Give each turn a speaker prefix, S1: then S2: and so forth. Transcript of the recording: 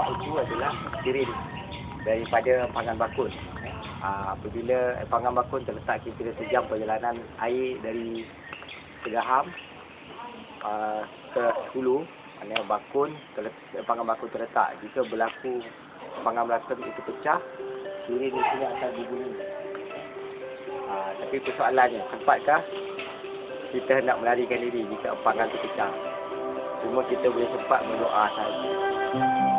S1: itu adalah sirin daripada Empangan Bakun. Apabila Empangan Bakun terletak kira-kira sejam perjalanan air dari Segaham ke hulu, maknanya Empangan Bakun terletak. Jika berlaku Empangan Bakun itu pecah, sirin di sini akan dibunyi. Tapi persoalannya, sempatkah kita hendak melarikan diri jika empangan itu pecah? Cuma kita boleh sempat berdoa sahaja.